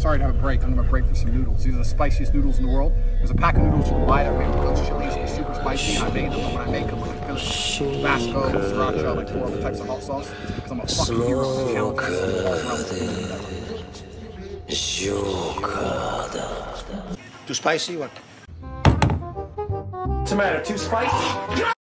sorry to have a break. I'm gonna break for some noodles. These are the spiciest noodles in the world. There's a pack of noodles you can buy that are made with those chilies. They're super spicy. I made them, and when I make them, I put Tabasco, sriracha, like 4 other types of hot sauce. Because I'm a fucking hero on the channel. Too spicy? What? What's the matter? Too spicy?